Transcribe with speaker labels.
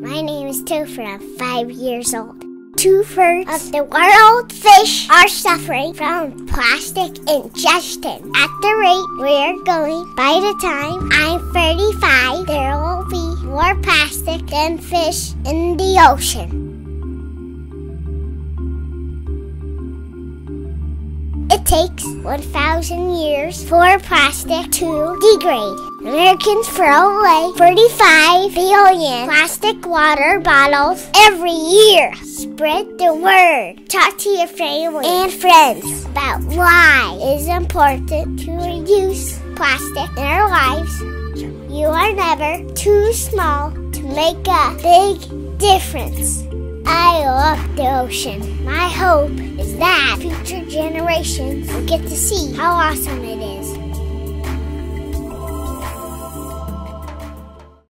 Speaker 1: My name is Topher. I'm 5 years old. 2/3 of the world's fish are suffering from plastic ingestion. At the rate we're going, by the time I'm 35, there will be more plastic than fish in the ocean. It takes 1,000 years for plastic to degrade. Americans throw away 35 billion plastic water bottles every year. Spread the word. Talk to your family and friends about why it is important to reduce plastic in our lives. You are never too small to make a big difference. I love the ocean. My hope is that future generations will get to see how awesome it is.